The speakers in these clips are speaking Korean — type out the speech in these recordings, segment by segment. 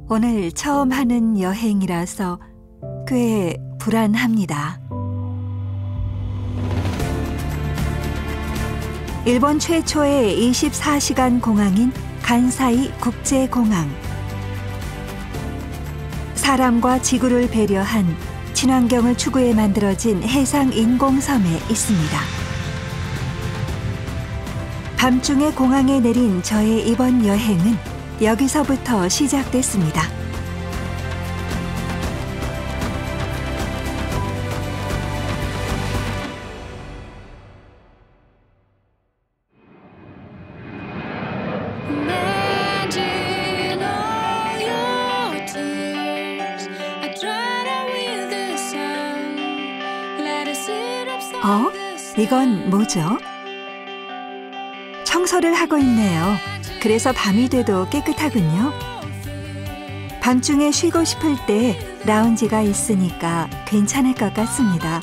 오늘 처음 하는 여행이라서 꽤 불안합니다. 일본 최초의 24시간 공항인 간사이 국제공항. 사람과 지구를 배려한 친환경을 추구해 만들어진 해상 인공섬에 있습니다. 밤중에 공항에 내린 저의 이번 여행은 여기서부터 시작됐습니다. 이건 뭐죠? 청소를 하고 있네요. 그래서 밤이 돼도 깨끗하군요. 밤중에 쉬고 싶을 때 라운지가 있으니까 괜찮을 것 같습니다.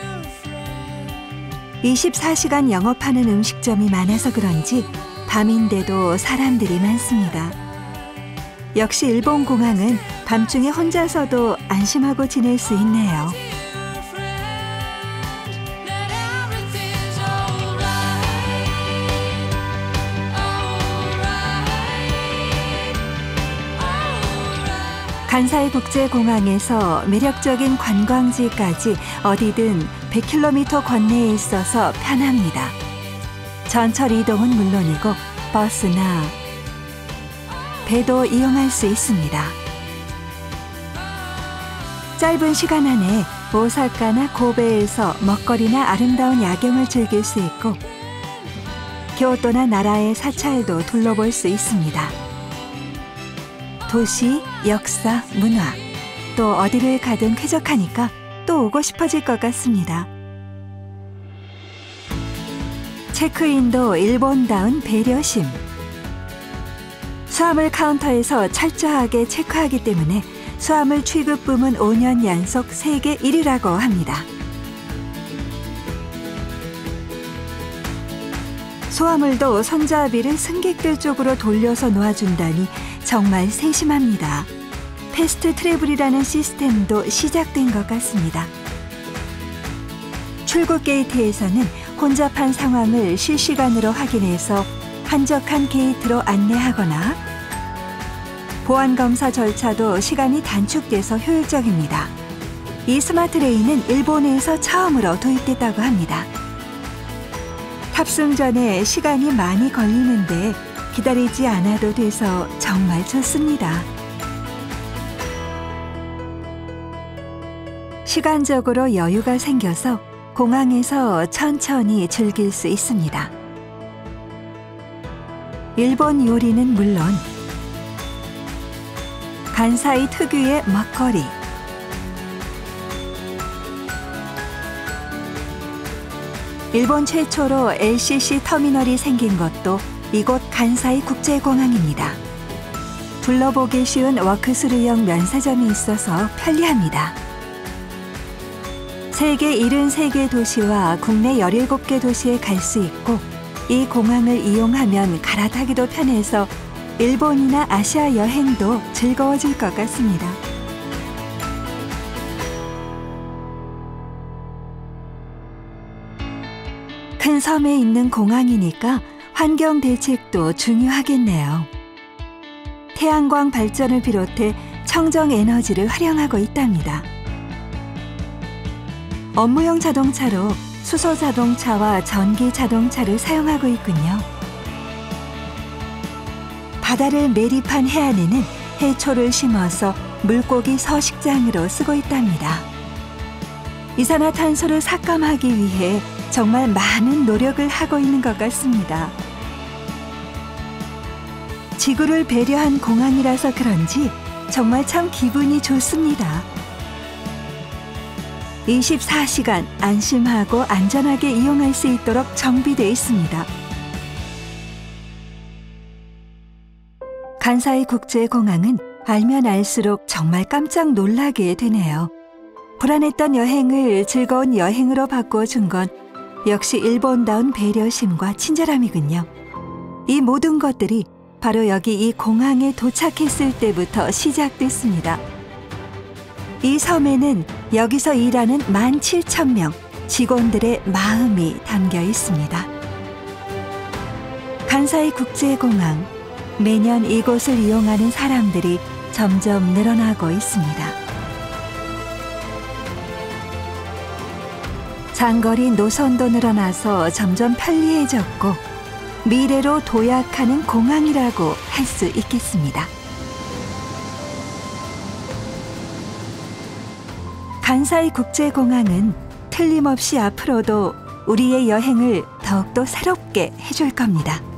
24시간 영업하는 음식점이 많아서 그런지 밤인데도 사람들이 많습니다. 역시 일본 공항은 밤중에 혼자서도 안심하고 지낼 수 있네요. 간사이 국제공항에서 매력적인 관광지까지 어디든 100km 관내에 있어서 편합니다. 전철 이동은 물론이고 버스나 배도 이용할 수 있습니다. 짧은 시간 안에 오사카나 고베에서 먹거리나 아름다운 야경을 즐길 수 있고 교토나 나라의 사찰도 둘러볼 수 있습니다. 도시, 역사, 문화, 또 어디를 가든 쾌적하니까 또 오고 싶어질 것 같습니다. 체크인도 일본다운 배려심. 수화물 카운터에서 철저하게 체크하기 때문에 수화물 취급 부문 5년 연속 세계 1위라고 합니다. 소화물도 손잡이를 승객들 쪽으로 돌려서 놓아준다니 정말 세심합니다. 패스트 트래블이라는 시스템도 시작된 것 같습니다. 출국 게이트에서는 혼잡한 상황을 실시간으로 확인해서 한적한 게이트로 안내하거나 보안검사 절차도 시간이 단축돼서 효율적입니다. 이 스마트 레인은 일본에서 처음으로 도입됐다고 합니다. 탑승 전에 시간이 많이 걸리는데 기다리지 않아도 돼서 정말 좋습니다. 시간적으로 여유가 생겨서 공항에서 천천히 즐길 수 있습니다. 일본 요리는 물론 간사이 특유의 먹거리, 일본 최초로 LCC 터미널이 생긴 것도 이곳 간사이 국제공항입니다. 둘러보기 쉬운 워크스루형 면세점이 있어서 편리합니다. 세계 73개 도시와 국내 17개 도시에 갈 수 있고 이 공항을 이용하면 갈아타기도 편해서 일본이나 아시아 여행도 즐거워질 것 같습니다. 큰 섬에 있는 공항이니까 환경 대책도 중요하겠네요. 태양광 발전을 비롯해 청정 에너지를 활용하고 있답니다. 업무용 자동차로 수소 자동차와 전기 자동차를 사용하고 있군요. 바다를 매립한 해안에는 해초를 심어서 물고기 서식장으로 쓰고 있답니다. 이산화탄소를 삭감하기 위해 정말 많은 노력을 하고 있는 것 같습니다. 지구를 배려한 공항이라서 그런지 정말 참 기분이 좋습니다. 24시간 안심하고 안전하게 이용할 수 있도록 정비되어 있습니다. 간사이 국제공항은 알면 알수록 정말 깜짝 놀라게 되네요. 불안했던 여행을 즐거운 여행으로 바꿔준 건 역시 일본다운 배려심과 친절함이군요. 이 모든 것들이 바로 여기 이 공항에 도착했을 때부터 시작됐습니다. 이 섬에는 여기서 일하는 17,000명 직원들의 마음이 담겨 있습니다. 간사이 국제공항, 매년 이곳을 이용하는 사람들이 점점 늘어나고 있습니다. 장거리 노선도 늘어나서 점점 편리해졌고 미래로 도약하는 공항이라고 할 수 있겠습니다. 간사이 국제공항은 틀림없이 앞으로도 우리의 여행을 더욱더 새롭게 해줄 겁니다.